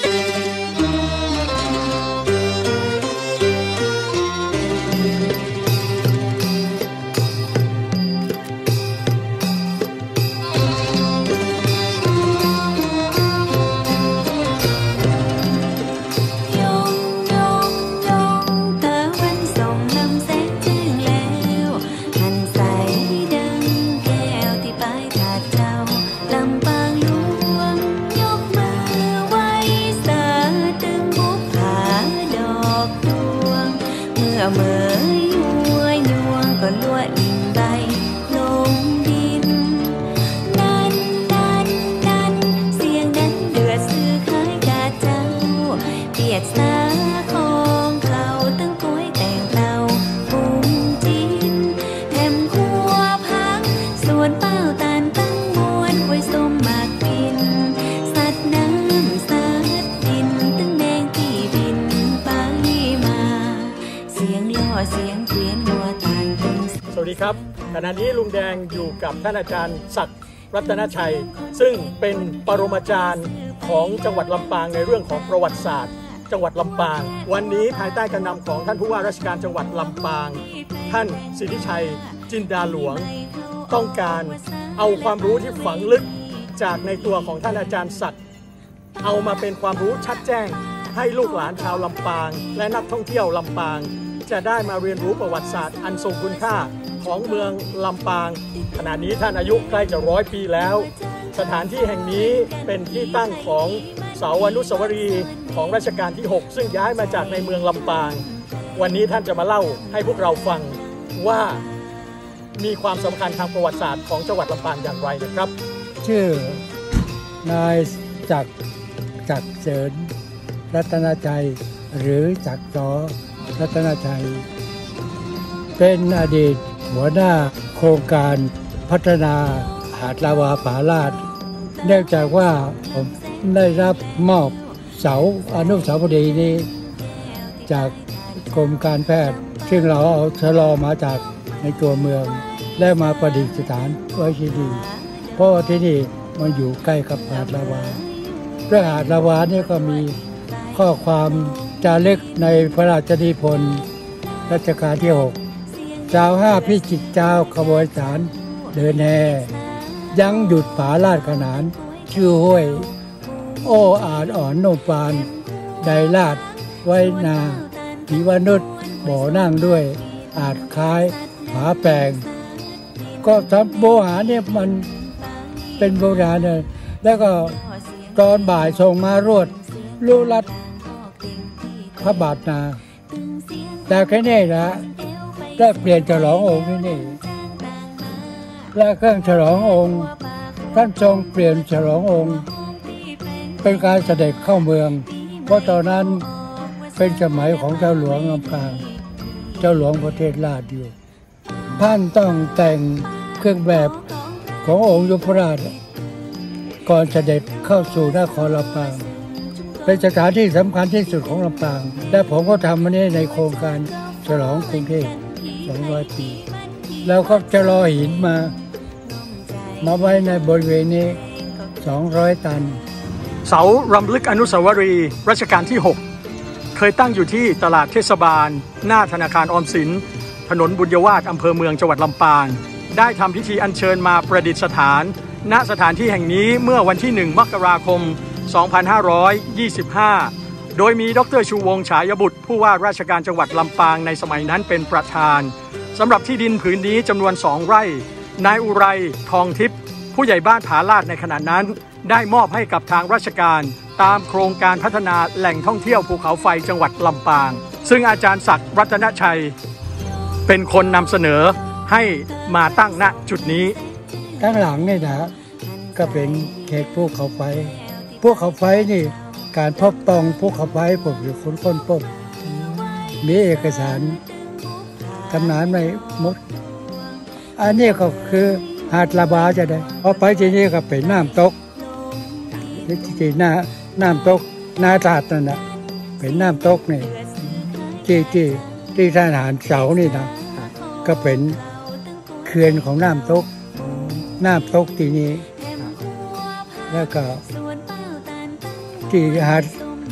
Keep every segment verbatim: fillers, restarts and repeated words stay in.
เหมยยัวยวงก็ลวดลิ่งใบลงดินนั่นนั่นนั่นเสียงนั้นเดือดซื้อขายกาเจ้าเปียกสาของเขาตั้งก้อยแต่งเตาปุงจินแถมขัวพักส่วนเป้าตานตั้งมวนควยส้มหมากปินสัตว์น้ำสัตว์ดินตั้งแดงที่บินไปมาเสียงล้อเสียงเกวียนหัวต่างเป็นสวัสดีครับขณะนี้ลุงแดงอยู่กับท่านอาจารย์ศักดิ์รัตนชัยซึ่งเป็นปรมาจารย์ของจังหวัดลำปางในเรื่องของประวัติศาสตร์จังหวัดลำปางวันนี้ภายใต้การนำของท่านผู้ว่าราชการจังหวัดลำปางท่านสิทธิชัยจินดาหลวงต้องการเอาความรู้ที่ฝังลึกจากในตัวของท่านอาจารย์ศักดิ์เอามาเป็นความรู้ชัดแจ้งให้ลูกหลานชาวลำปางและนักท่องเที่ยวลำปางจะได้มาเรียนรู้ประวัติศาสตร์อันทรงคุณค่าของเมืองลำปางขณะนี้ท่านอายุใกล้จะร้อยปีแล้วสถานที่แห่งนี้เป็นที่ตั้งของเสาอนุสาวรีย์ของรัชกาลที่หกซึ่งย้ายมาจากในเมืองลำปางวันนี้ท่านจะมาเล่าให้พวกเราฟังว่ามีความสำคัญทางประวัติศาสตร์ของจังหวัดลำปางอย่างไรนะครับชื่อนายจักรจักรเสริญรัตนชัยหรือจักรจอรัตนชัยเป็นอดีตหัวหน้าโครงการพัฒนาหาดลาวาผาลาดเนื่องจากว่าผมได้รับมอบเสาอนุสาวรีย์นี้จากกรมการแพทย์ซึ่งเราเอาชะลอมาจากในตัวเมืองและมาประดิษฐานไว้ที่นี่เพราะที่นี่มันอยู่ใกล้กับหาดลาวาเรื่องหาดลาวานี่ก็มีข้อความจารึกในพระราชนิพนธ์รัชกาลที่หกเจ้าห้าพิจิตเจ้าขบวนสารเดินแห่ยังหยุดผาลาดขนานชื่อห้วยโอ้อาจอ่อนโนปานใดลาดไว้นาผีวนุษย์บ่อนั่งด้วยอาจคล้ายผาแปลงก็ทำโบหารเนี่ยมันเป็นโบราณเลยแล้วก็ตอนบ่ายส่งมารวดลู่ลัดพระบาทนาแต่แค่นี้นะได้เปลี่ยนฉลององค์นี่นี่และเครื่องฉลององค์ท่านทรงเปลี่ยนฉลององค์เป็นการเสด็จเข้าเมืองเพราะตอนนั้นเป็นสมัยของเจ้าหลวงลำปางเจ้าหลวงประเทศราชอยู่ท่านต้องแต่งเครื่องแบบขององค์ยุพราชก่อนเสด็จเข้าสู่นครลำปางเป็นสถานที่สำคัญที่สุดของลำปางและผมก็ทำมันนี้ในโครงการฉลองกรุงเทพสองร้อยปีแล้วก็จะรอหินมามาไว้ในบริเวณนี้สองร้อยตันเสารำลึกอนุสาวรีย์รัชกาลที่หกเคยตั้งอยู่ที่ตลาดเทศบาลหน้าธนาคารออมสินถนนบุญยวาทอำเภอเมืองจังหวัดลำปางได้ทำพิธีอัญเชิญมาประดิษฐานณสถานที่แห่งนี้เมื่อวันที่หนึ่งมกราคมสองพันห้าร้อยยี่สิบห้าโดยมีดรชูวงศ์ฉายบุตรผู้ว่าราชการจังหวัดลำปางในสมัยนั้นเป็นประธานสำหรับที่ดินผืนนี้จำนวนสองไร่นายอุไรทองทิพย์ผู้ใหญ่บ้านผาลาดในขณะนั้นได้มอบให้กับทางราชการตามโครงการพัฒนาแหล่งท่องเที่ยวภูเขาไฟจังหวัดลำปางซึ่งอาจารย์ศักดิ์รัตนชัยเป็นคนนำเสนอให้มาตั้งณจุดนี้ข้างหลังนี่นะก็เป็นเขตภูเขาไฟภูเขาไฟนี่การพบตองภูเขาไฟผมอยู่คนค้นพบมีเอกสารตำนานไม่หมดอันนี้ก็คือหาดลาวาจะได้พอไปที่นี่ก็เป็นน้ำตกที่หน้าน้ำตกหน้าตาดนั่นนะเป็นน้ำตกนี่ที่ที่ที่ทหารเสานี่นะก็เป็นเขื่อนของน้ำตกน้ำตกที่นี้แล้วก็ที่หาด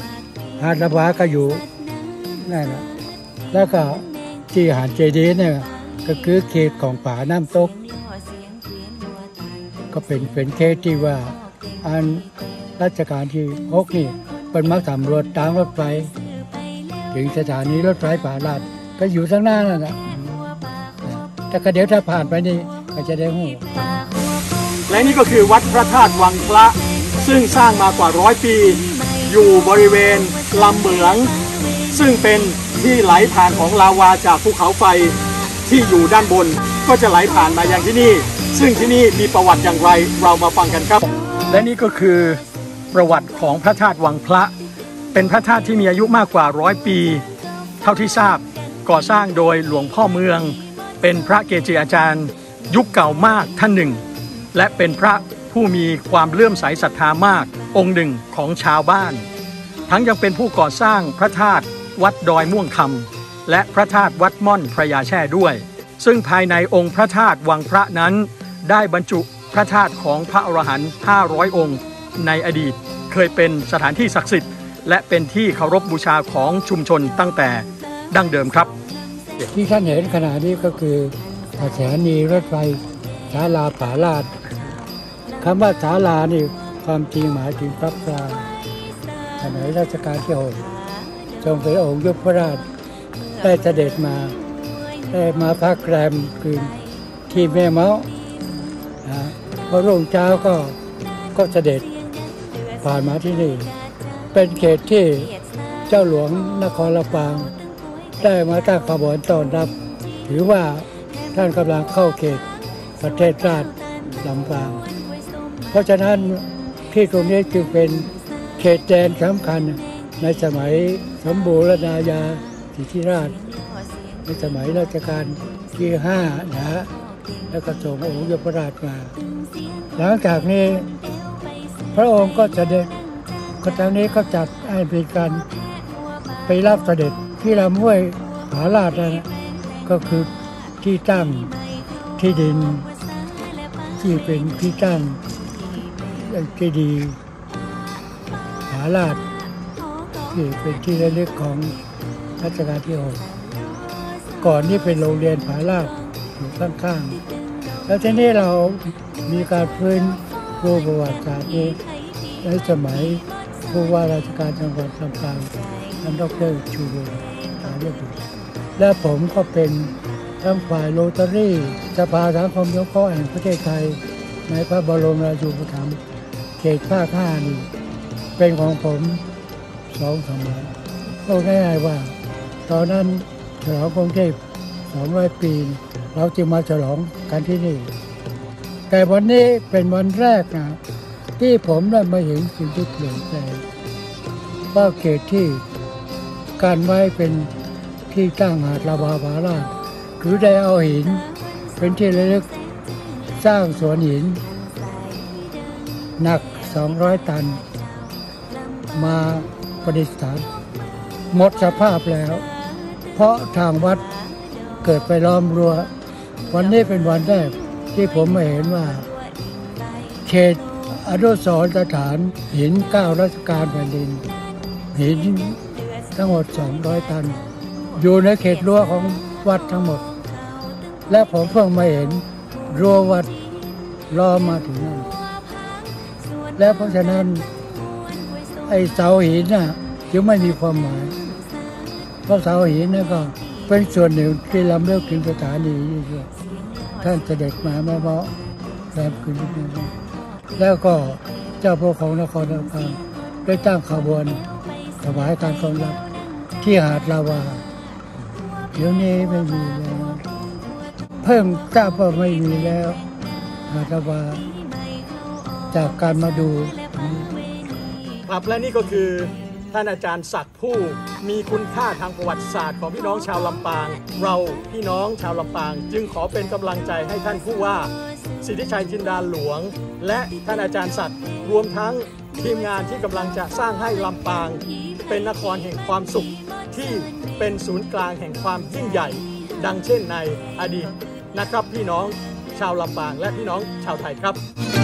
หาดละวาก็อยู่นั่นแหละแล้วก็ที่หาดเจดีย์เนี่ยก็คือเขตของป่าน้ำตกก็เป็นเป็นเขตที่ว่าอันรัชกาลที่หกนี่เป็นมักทำรถตามรถไฟถึงสถานีรถไฟป่าลาดก็อยู่ข้างหน้านั่นแหละแต่ก็เดี๋ยวถ้าผ่านไปนี่ก็จะได้หูและนี่ก็คือวัดพระธาตุวังพระซึ่งสร้างมากว่าร้อยปีอยู่บริเวณลำเหมืองซึ่งเป็นที่ไหลผ่านของลาวาจากภูเขาไฟที่อยู่ด้านบนก็จะไหลผ่านมาอย่างที่นี่ซึ่งที่นี่มีประวัติอย่างไรเรามาฟังกันครับและนี่ก็คือประวัติของพระธาตุวังพระเป็นพระธาตุที่มีอายุมากกว่าร้อยปีเท่าที่ทราบก่อสร้างโดยหลวงพ่อเมืองเป็นพระเกจิอาจารย์ยุคเก่ามากท่านหนึ่งและเป็นพระผู้มีความเลื่อมใสศรัทธามากองค์หนึ่งของชาวบ้านทั้งยังเป็นผู้ก่อสร้างพระธาตุวัดดอยม่วงคำและพระธาตุวัดม่อนพระยาแช่ด้วยซึ่งภายในองค์พระธาตุวังพระนั้นได้บรรจุพระธาตุของพระอรหันต์ห้าร้อยองค์ในอดีตเคยเป็นสถานที่ศักดิ์สิทธิ์และเป็นที่เคารพบูชาของชุมชนตั้งแต่ดั้งเดิมครับที่ท่านเห็นขณะนี้ก็คือสถานีรถไฟศาลาผาลาดคำว่าศาลานี่ความจริงหมายถึงพระปรางสมัยรัชกาลที่หกทรงเป็นองค์ยุพราชได้เสด็จมาได้มาพักแรมคืนที่แม่เมาพอรุ่งเช้าก็ก็เสด็จผ่านมาที่นี่เป็นเขตที่เจ้าหลวงนครลำปางได้มาตั้งขบวนต้อนรับถือว่าท่านกำลังเข้าเขตประเทศชาติลำปางเพราะฉะนั้นที่ตรงนี้จึงเป็นเขตแดนสำคัญในสมัยสมบูรณาญาสิทธิราชในสมัยรัชกาลที่ห้านะแล้วก็ส่งองค์ยุพราชมาหลังจากนี้พระองค์ก็เสด็จก็ทางนี้ก็จัดให้เป็นการไปรับเสด็จที่ลำห้วยผาลาดนะก็คือที่ตั้งที่ดินที่เป็นที่ตั้งเจดีย์ผาลาดที่เป็นที่ระลึกของรัชกาลที่หกก่อนนี้เป็นโรงเรียนผาลาดอยู่ข้างๆแล้วทีนี้เรามีการฟื้นฟูประวัติศาสตร์นี้ในสมัยผู้ว่าราชการจังหวัดลำปางท่านดร.ชูวงศ์ตาเรียบดุและผมก็เป็นทั้งฝ่ายโรตารี่สภาสังคมสงเคราะห์แห่งประเทศไทยในพระบรมราชูปถัมภ์เขตภาคห้านี่เป็นของผมสองสมัยก็ง่ายๆว่าตอนนั้นฉลองกรุงเทพสองร้อยปีเราจึงมาฉลองกันที่นี่แต่วันนี้เป็นวันแรกนะที่ผมได้มาเห็นสิ่งที่เปลี่ยนแปลงว่าเขตที่การไว้เป็นที่ตั้งหาดลาวาผาลาดคือได้เอาหินเป็นที่ระลึกสร้างสวนหินหนักสองร้อยตันมาประดิษฐานหมดสภาพแล้วเพราะทางวัดเกิดไปล้อมรั้ววันนี้เป็นวันแรกที่ผมมาเห็นว่าเขตอนุสรณ์สถานหินเก้ารัชกาลแผ่นดินหินทั้งหมดสองร้อยตันอยู่ในเขตรั้วของวัดทั้งหมดและผมเพิ่งมาเห็นรั้ววัดล้อมมาถึงนั่นและเพราะฉะนั้นไอ้เสาหินน่ะจึงไม่มีความหมายเพราะเสาหินนั่นก็เป็นส่วนหนึ่งที่ล้ำเลิกถึงสถานีนี้ท่านเสด็จมาแม่เมาะแรมคืนที่นี่แล้วก็เจ้าพระของนครลำปางได้ตั้งขบวนถวายการต้อนรับที่หาดลาวาเดี๋ยวนี้ไม่มีแล้วเพิ่งทราบว่าไม่มีแล้วหาดลาวาจากการมาดูครับและนี่ก็คือท่านอาจารย์ศักดิ์ผู้มีคุณค่าทางประวัติศาสตร์ของพี่น้องชาวลำปางเราพี่น้องชาวลำปางจึงขอเป็นกำลังใจให้ท่านผู้ว่าสิทธิชัยจินดาหลวงและท่านอาจารย์ศักดิ์รวมทั้งทีมงานที่กำลังจะสร้างให้ลำปางเป็นนครแห่งความสุขที่เป็นศูนย์กลางแห่งความยิ่งใหญ่ดังเช่นในอดีตนะครับพี่น้องชาวลำปางและพี่น้องชาวไทยครับ